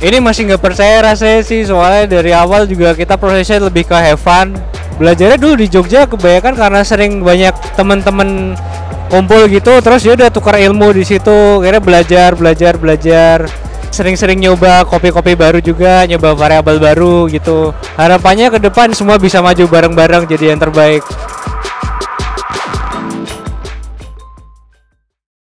Ini masih nggak percaya rasanya sih, soalnya dari awal juga kita prosesnya lebih ke have fun. Belajarnya dulu di Jogja kebanyakan karena sering banyak temen-temen kumpul gitu, terus ya udah tukar ilmu di situ. Akhirnya belajar. Sering-sering nyoba kopi-kopi baru juga, nyoba variabel baru gitu. Harapannya ke depan semua bisa maju bareng-bareng jadi yang terbaik.